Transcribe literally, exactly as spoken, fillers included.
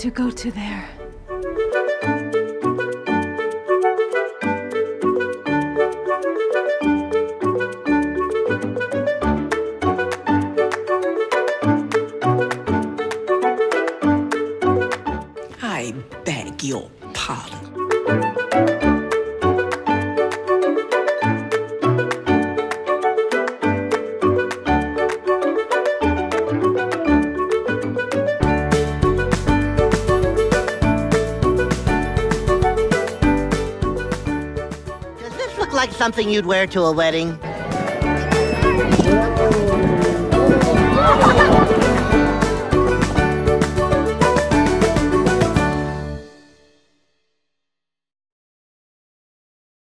to go to there. I beg your pardon. Does this look like something you'd wear to a wedding?